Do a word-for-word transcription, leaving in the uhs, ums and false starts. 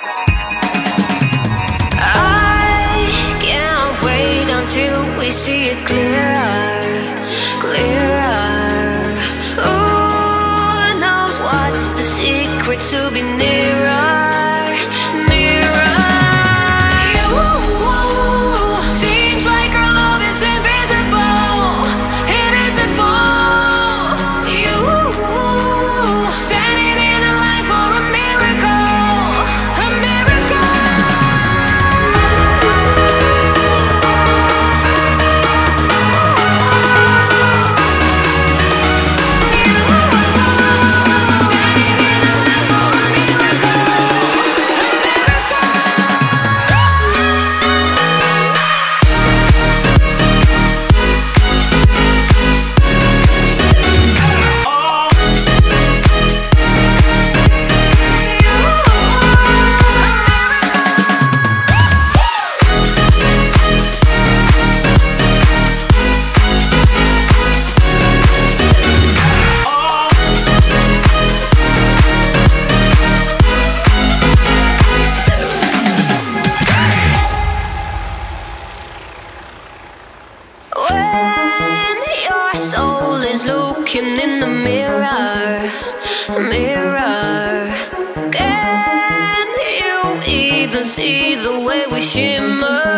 I can't wait until we see it clearer, clearer. Who knows what's the secret to be nearer, nearer. You seems like our love is invisible, invisible. You standing in a line for a miracle, a miracle. Looking in the mirror, mirror. Can you even see the way we shimmer?